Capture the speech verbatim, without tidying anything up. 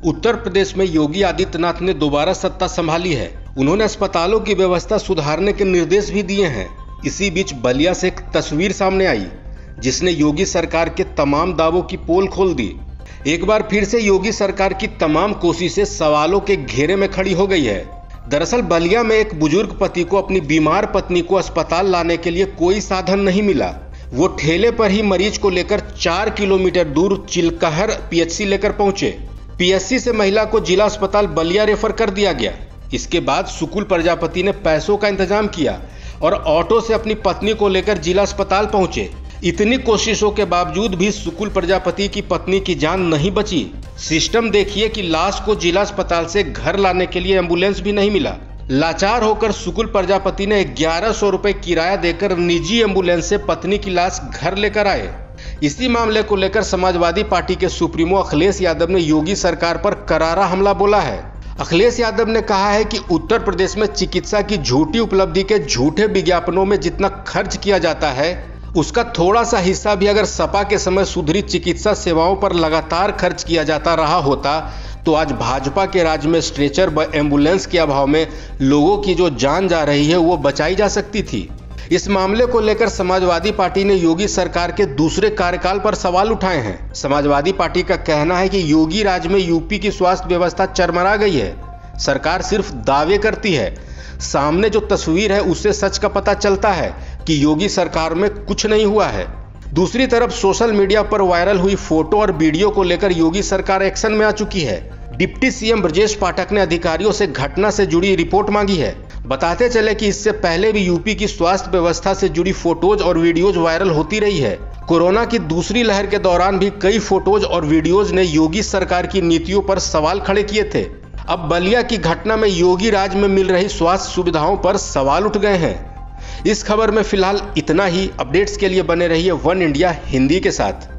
उत्तर प्रदेश में योगी आदित्यनाथ ने दोबारा सत्ता संभाली है। उन्होंने अस्पतालों की व्यवस्था सुधारने के निर्देश भी दिए हैं। इसी बीच बलिया से एक तस्वीर सामने आई जिसने योगी सरकार के तमाम दावों की पोल खोल दी। एक बार फिर से योगी सरकार की तमाम कोशिशें सवालों के घेरे में खड़ी हो गई है। दरअसल बलिया में एक बुजुर्ग पति को अपनी बीमार पत्नी को अस्पताल लाने के लिए कोई साधन नहीं मिला। वो ठेले पर ही मरीज को लेकर चार किलोमीटर दूर चिलकहर पीएचसी लेकर पहुंचे। पीएचसी से महिला को जिला अस्पताल बलिया रेफर कर दिया गया। इसके बाद सुकुल प्रजापति ने पैसों का इंतजाम किया और ऑटो से अपनी पत्नी को लेकर जिला अस्पताल पहुंचे। इतनी कोशिशों के बावजूद भी सुकुल प्रजापति की पत्नी की जान नहीं बची। सिस्टम देखिए कि लाश को जिला अस्पताल से घर लाने के लिए एम्बुलेंस भी नहीं मिला। लाचार होकर सुकुल प्रजापति ने ग्यारह सौ रुपए किराया देकर निजी एम्बुलेंस से पत्नी की लाश घर लेकर आए। इसी मामले को लेकर समाजवादी पार्टी के सुप्रीमो अखिलेश यादव ने योगी सरकार पर करारा हमला बोला है। अखिलेश यादव ने कहा है कि उत्तर प्रदेश में चिकित्सा की झूठी उपलब्धि के झूठे विज्ञापनों में जितना खर्च किया जाता है उसका थोड़ा सा हिस्सा भी अगर सपा के समय सुधरी चिकित्सा सेवाओं पर लगातार खर्च किया जाता रहा होता तो आज भाजपा के राज में स्ट्रेचर व एम्बुलेंस के अभाव में लोगों की जो जान जा रही है वो बचाई जा सकती थी। इस मामले को लेकर समाजवादी पार्टी ने योगी सरकार के दूसरे कार्यकाल पर सवाल उठाए हैं। समाजवादी पार्टी का कहना है कि योगी राज में यूपी की स्वास्थ्य व्यवस्था चरमरा गई है। सरकार सिर्फ दावे करती है। सामने जो तस्वीर है उससे सच का पता चलता है कि योगी सरकार में कुछ नहीं हुआ है। दूसरी तरफ सोशल मीडिया पर वायरल हुई फोटो और वीडियो को लेकर योगी सरकार एक्शन में आ चुकी है। डिप्टी सीएम ब्रजेश पाठक ने अधिकारियों से घटना से जुड़ी रिपोर्ट मांगी है। बताते चले कि इससे पहले भी यूपी की स्वास्थ्य व्यवस्था से जुड़ी फोटोज और वीडियोज वायरल होती रही है। कोरोना की दूसरी लहर के दौरान भी कई फोटोज और वीडियोज ने योगी सरकार की नीतियों पर सवाल खड़े किए थे। अब बलिया की घटना में योगी राज में मिल रही स्वास्थ्य सुविधाओं पर सवाल उठ गए हैं। इस खबर में फिलहाल इतना ही। अपडेट्स के लिए बने रहिए वन इंडिया हिंदी के साथ।